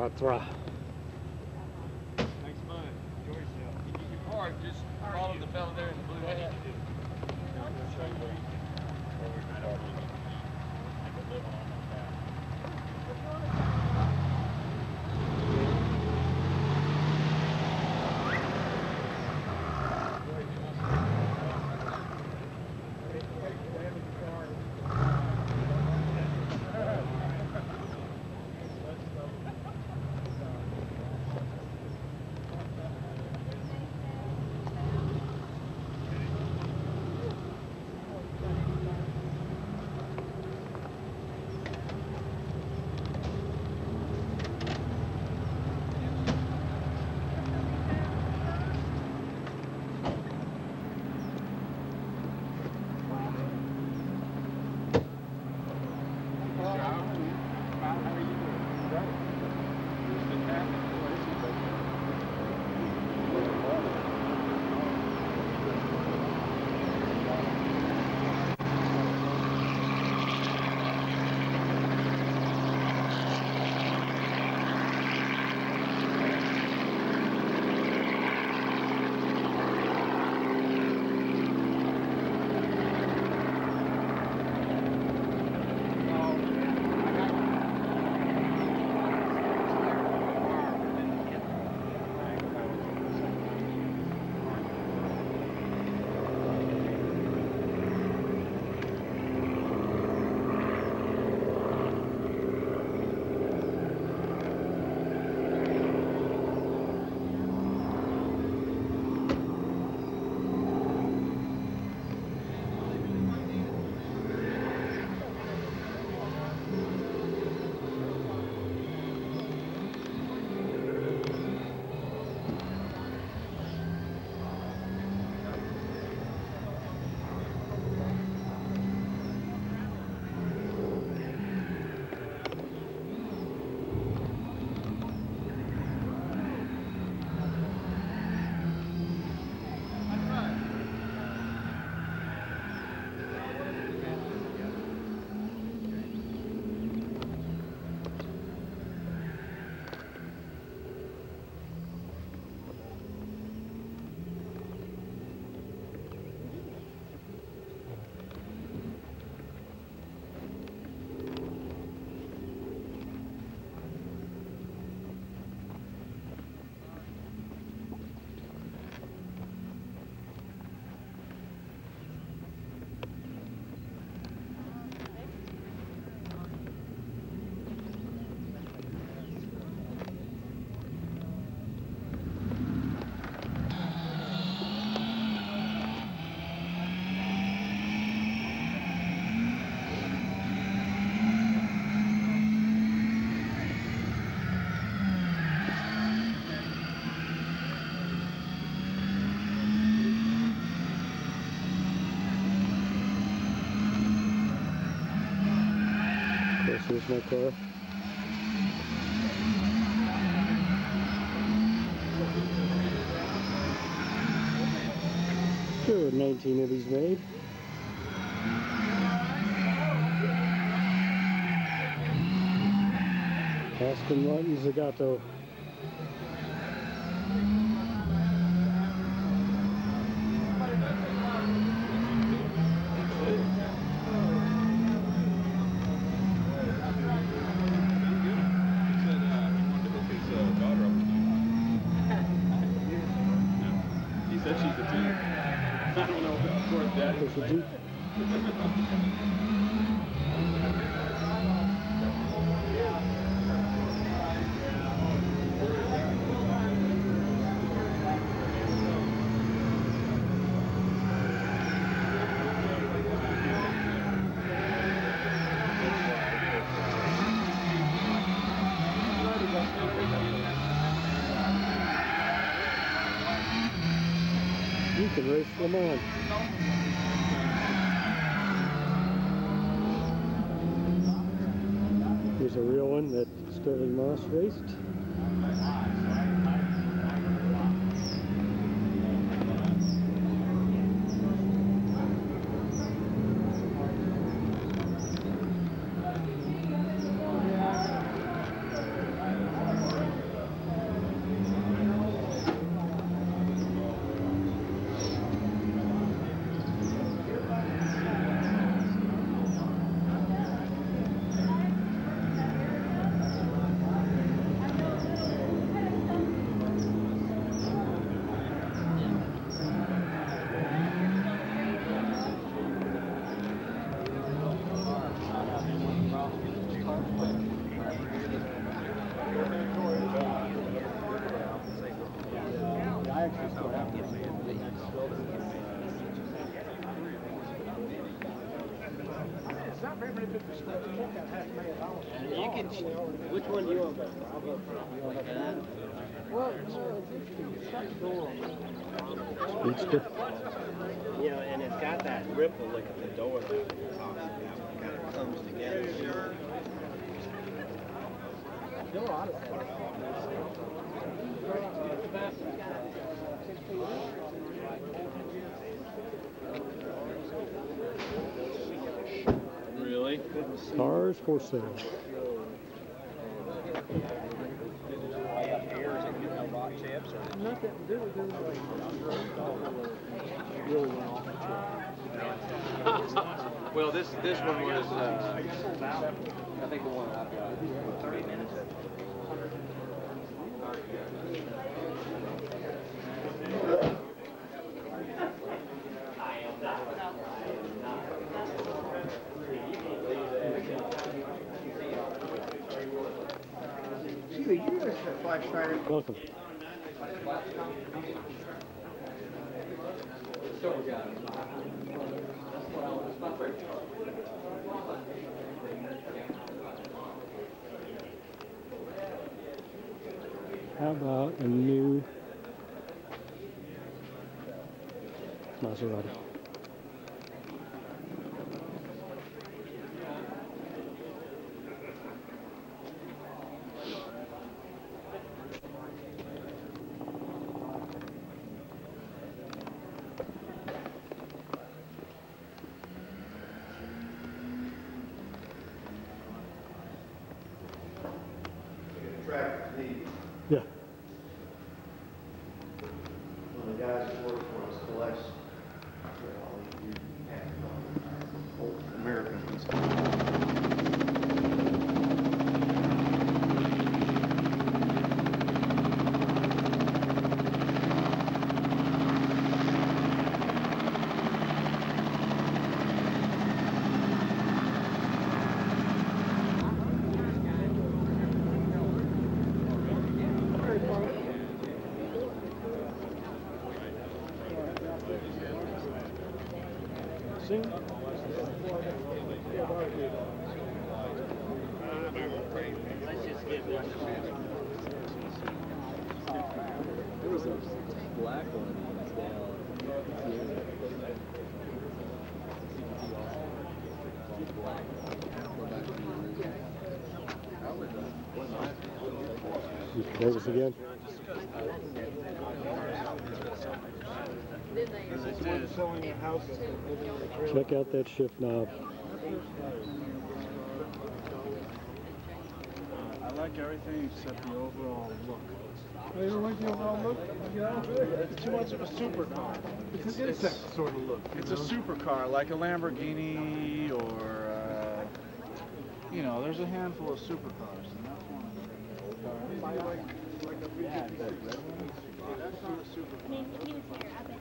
That's right. Thanks much. Enjoy yourself. If you can park, just follow the fellow there in the blue hat. Here's my car. There were 19 of these made. Aston Martin Zagato. Said she's a Jeep. I don't know if it's worth that. There's a Jeep. You can race them on. Here's a real one that Sterling Moss raced. You can. Which one do you want? I'll vote for like that. Speedster. You know, and it's got that ripple look at the door that kind of comes together. Really? Cars for sale. Well, this one was, I think the one I've got. Welcome. How about a new Maserati? Yeah. One of the guys who works for us collects old American pieces. Sing. Let's just get one. There was a black one of these down You nervous again? Check out that shift knob. I like everything except the overall look. Oh, you don't like the overall look? It's too much of a supercar. It's an insect sort of look. It's a supercar, like a Lamborghini or, you know, there's a handful of supercars, and that's one of them. Like a 350. That's not a supercar.